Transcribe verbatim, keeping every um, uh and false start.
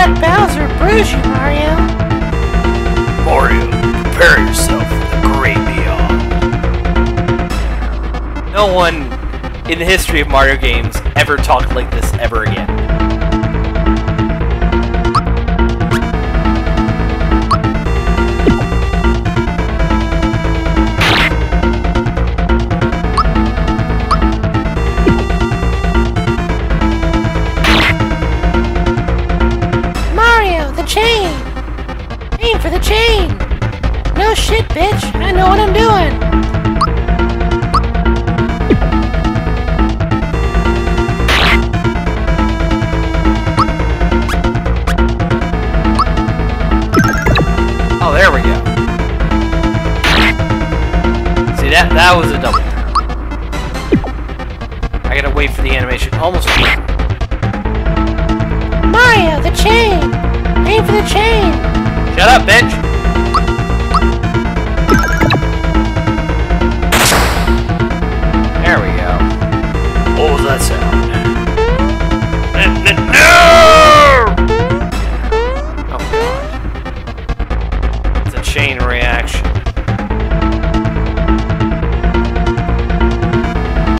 let Bowser bruise you, Mario. Mario, prepare yourself for the great beyond. No one in the history of Mario games ever talked like this ever again. Mario, the chain! Aim for the chain! No shit, bitch! I know what I'm doing! Oh, there we go. See, that that was a double. I gotta wait for the animation. Almost. Mario, the chain! Aim for the chain! Shut up, bitch!